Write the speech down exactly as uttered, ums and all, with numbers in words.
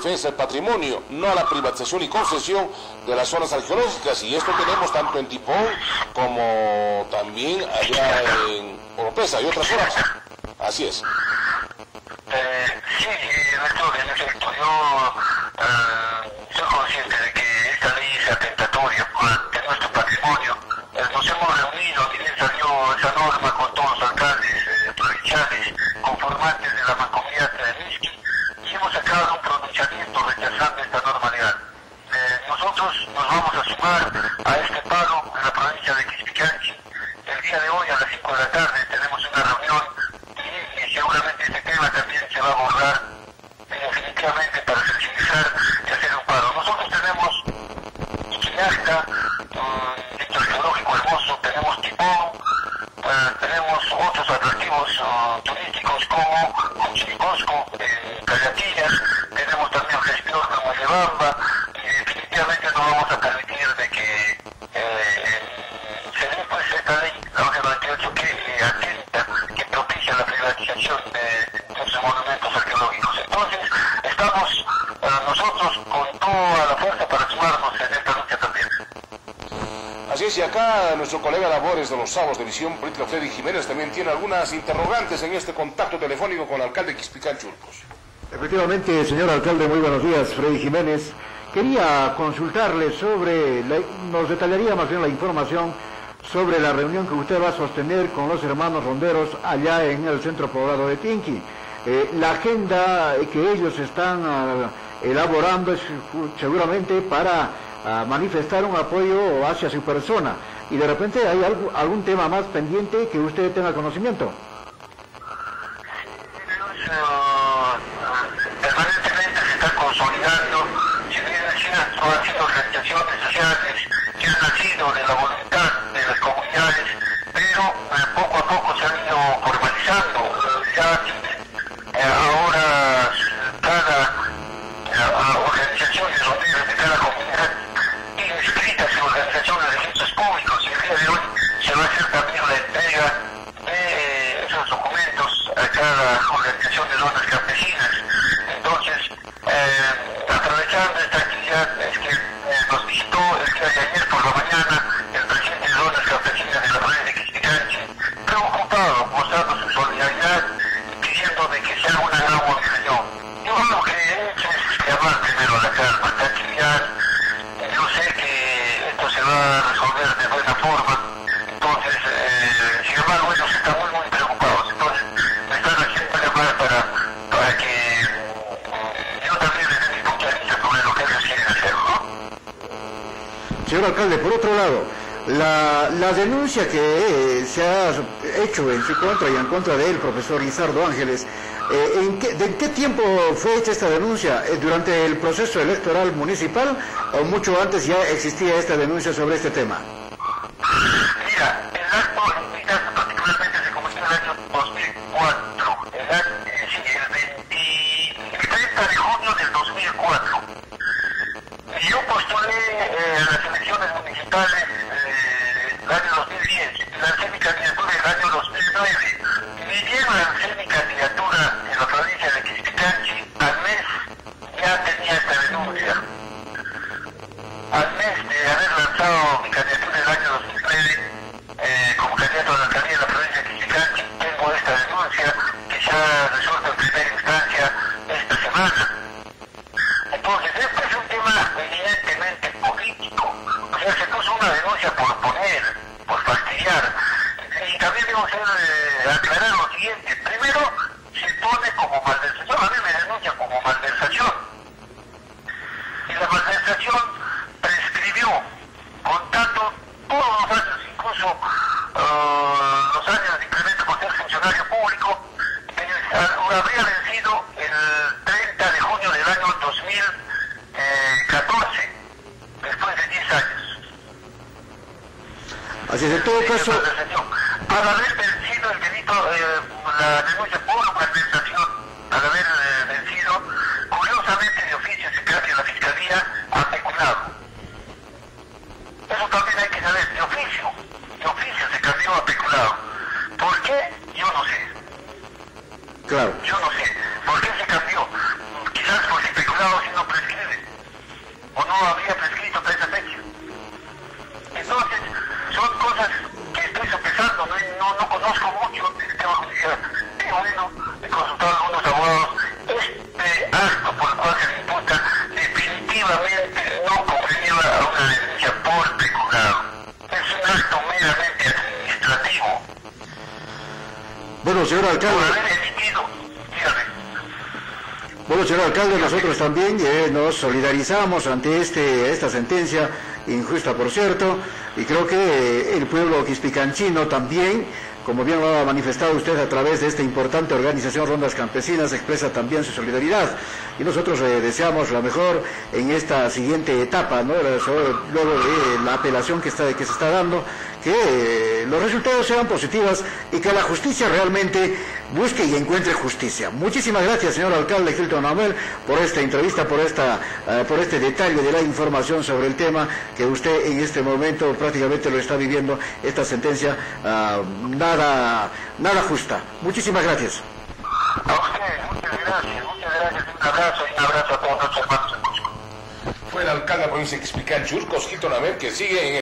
defensa del patrimonio, no a la privatización y concesión de las zonas arqueológicas, y esto tenemos tanto en Tipón como también allá en Oropesa y otras zonas. Así es. Eh, sí, Néstor, en efecto, yo eh, soy consciente de que esta ley es atentatoria de nuestro patrimonio. Eh, nos hemos reunido, y bien salió esa norma con todos los alcaldes eh, provinciales, conformantes de la mancomunidad de Misqui, y hemos sacado un pronunciamiento rechazando esta norma legal. Eh, nosotros nos vamos a sumar a este paro en la provincia de Quispicanchi. El día de hoy a las cinco de la tarde tenemos una reunión y, y seguramente este tema también se va a abordar eh, definitivamente para sensibilizar y hacer un paro. Nosotros tenemos Iquinasta, un sitio arqueológico hermoso, tenemos Tipón, eh, tenemos otros atractivos uh, turísticos como Chiricosco, en Cayatillas, tenemos también gestión como Yebamba, y definitivamente no vamos a permitir de que eh, se dé pues esta ley, la once noventa y ocho, que eh, atenta, que propicia la privatización de nuestros monumentos arqueológicos. Entonces, estamos eh, nosotros con toda la fuerza para sumarnos en esta lucha también. Así es, y acá nuestro colega Labores de los Sábados de Visión Política, Freddy Jiménez, también tiene algunas interrogantes en este contacto telefónico con el alcalde de Quispicanchi Ulcos. Efectivamente, señor alcalde, muy buenos días, Freddy Jiménez. Quería consultarle sobre, la, nos detallaría más bien la información sobre la reunión que usted va a sostener con los hermanos ronderos allá en el centro poblado de Tinqui. Eh, la agenda que ellos están uh, elaborando es seguramente para uh, manifestar un apoyo hacia su persona, y de repente hay algo, algún tema más pendiente que usted tenga conocimiento. Permanentemente se está consolidando, si bien es cierto, han sido organizaciones sociales que han nacido de la voluntad de las comunidades, pero eh, poco a poco se han ido formalizando. Ya eh, ahora cada eh, organización de ronderos de cada comunidad tiene inscritas en organizaciones de registros públicos, y el día de hoy se va a hacer también la entrega de eh, esos documentos a cada organización de zonas campesinas. Entonces, eh, aprovechando esta actividad, es que eh, nos visitó el día de ayer por la mañana el presidente de zonas campesinas de la provincia de Quispicanchi, preocupado, mostrando su solidaridad, pidiendo de que se haga una gran movilización. Yo lo que he hecho es llamar primero a la calma, esta actividad. Yo sé que esto se va a resolver de buena forma, entonces, eh, sin embargo, ellos están muy, muy preocupados. Entonces, me están haciendo llamar para, para que eh, yo también les dé mi punto de vista sobre lo que ellos quieren hacer, ¿no? Señor alcalde, por otro lado, la, la denuncia que eh, se ha hecho en su contra y en contra del profesor Lizardo Ángeles, eh, ¿en qué, ¿de qué tiempo fue hecha esta denuncia? ¿Durante el proceso electoral municipal o mucho antes ya existía esta denuncia sobre este tema? Mira, el acto, en mi caso particularmente, se cometió en el año dos mil cuatro, el, año, eh, sí, el, veinte, el treinta de junio del dos mil cuatro. Y yo postulé eh, a las elecciones municipales eh, el año dos mil diez, lancé mi candidatura el año dos mil nueve. Ni bien lancé mi candidatura en la provincia de Quispicanchi, al mes ya tenía esta denuncia. Al mes de haber lanzado mi candidatura en el año dos mil nueve, eh, como candidato a la alcaldía de la provincia de Quispicanchi, tengo esta denuncia que se ha resuelto en primera instancia esta semana. Entonces, este es un tema evidentemente político. O sea, se puso una denuncia por poner, por fastidiar. Y también debo ser, eh, aclarar lo siguiente. Primero, se pone como malversación. A mí me denuncia como malversación. Y la malversación prescribió, contando todos los años, incluso uh, los años de incremento por ser funcionario público, eh, habría vencido el treinta de junio del año dos mil catorce, después de diez años. Así es, en todo caso, al haber vencido el delito, eh, la denuncia por malversación, al haber eh, vencido, curiosamente de oficio se cambia la fiscalía a peculado. Eso también hay que saber, de oficio, de oficio se cambió a peculado. ¿Por qué? Yo no sé. claro. Yo no sé. ¿Por qué se cambió? Quizás porque peculado, si no había prescrito para esa fecha. Entonces, son cosas que estoy sopesando, no, no, no conozco mucho del tema judicial. Y bueno, he consultado a algunos abogados. Este acto por el cual se le imputa definitivamente no comprendía a una denuncia por peculado. Es un acto meramente administrativo. Bueno, señor alcalde. Por haber emitido, dígame. Bueno, señor alcalde, nosotros también eh, nos solidarizamos ante este esta sentencia, injusta por cierto, y creo que eh, el pueblo quispicanchino también, como bien lo ha manifestado usted a través de esta importante organización Rondas Campesinas, expresa también su solidaridad. Y nosotros eh, deseamos la mejor en esta siguiente etapa, ¿no? Luego de la apelación que, está, que se está dando, que eh, los resultados sean positivos y que la justicia realmente busque y encuentre justicia. Muchísimas gracias, señor alcalde Hilton Amel, por esta entrevista, por esta, uh, por este detalle de la información sobre el tema que usted en este momento prácticamente lo está viviendo, esta sentencia uh, nada, nada justa. Muchísimas gracias. A usted, muchas gracias, muchas gracias, un abrazo y un abrazo a todos los hermanos en Cusco. Fue el alcalde de la provincia de Quispicán, Churcos, Hilton Amel, que sigue en